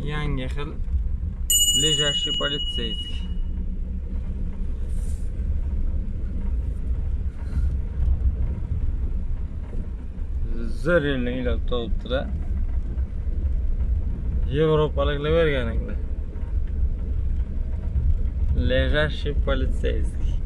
Yangi xil лежащий полицейский. Zo'r yilning ilab topibdi-da. Yevropaliklar berganingda. Лежащий полицейский.